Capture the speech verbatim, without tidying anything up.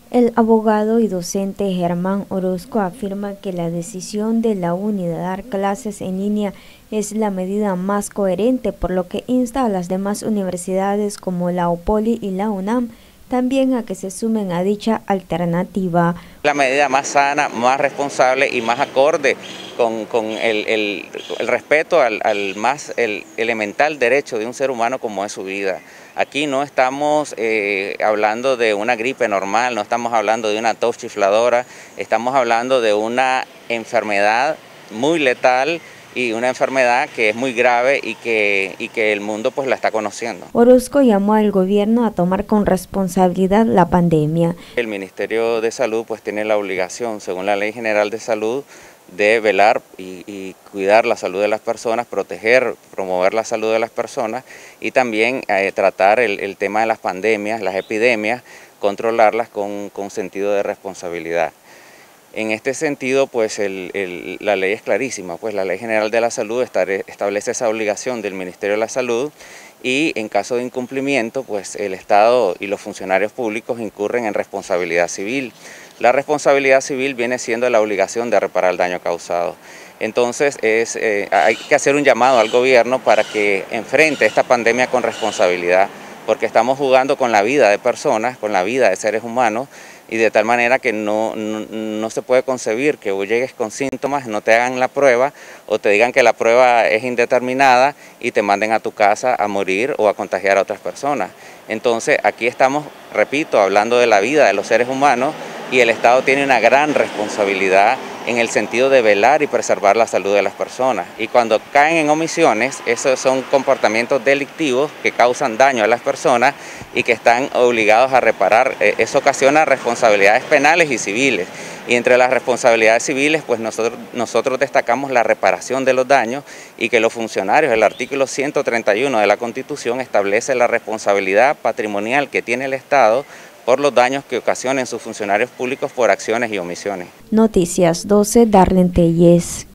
El abogado y docente Germán Orozco afirma que la decisión de la U N I de dar clases en línea es la medida más coherente, por lo que insta a las demás universidades como la UPOLY y la UNAM también a que se sumen a dicha alternativa. La medida más sana, más responsable y más acorde con, con el, el, el respeto al, al más el elemental derecho de un ser humano como es su vida. Aquí no estamos eh, hablando de una gripe normal, no estamos hablando de una tos chifladora, estamos hablando de una enfermedad muy letal y una enfermedad que es muy grave y que, y que el mundo pues la está conociendo. Orozco llamó al gobierno a tomar con responsabilidad la pandemia. El Ministerio de Salud pues tiene la obligación, según la Ley General de Salud, de velar y, y cuidar la salud de las personas, proteger, promover la salud de las personas y también eh, tratar el, el tema de las pandemias, las epidemias, controlarlas con, con sentido de responsabilidad. En este sentido, pues el, el, la ley es clarísima, pues la Ley General de la Salud establece esa obligación del Ministerio de la Salud y en caso de incumplimiento, pues el Estado y los funcionarios públicos incurren en responsabilidad civil. La responsabilidad civil viene siendo la obligación de reparar el daño causado. Entonces es, eh, hay que hacer un llamado al gobierno para que enfrente esta pandemia con responsabilidad, porque estamos jugando con la vida de personas, con la vida de seres humanos, y de tal manera que no, no, no se puede concebir que vos llegues con síntomas, no te hagan la prueba o te digan que la prueba es indeterminada y te manden a tu casa a morir o a contagiar a otras personas. Entonces aquí estamos, repito, hablando de la vida de los seres humanos y el Estado tiene una gran responsabilidad en el sentido de velar y preservar la salud de las personas. Y cuando caen en omisiones, esos son comportamientos delictivos que causan daño a las personas y que están obligados a reparar. Eso ocasiona responsabilidades penales y civiles. Y entre las responsabilidades civiles, pues nosotros, nosotros destacamos la reparación de los daños y que los funcionarios, el artículo ciento treinta y uno de la Constitución establece la responsabilidad patrimonial que tiene el Estado por los daños que ocasionen sus funcionarios públicos por acciones y omisiones. Noticias doce, Darlene Telles.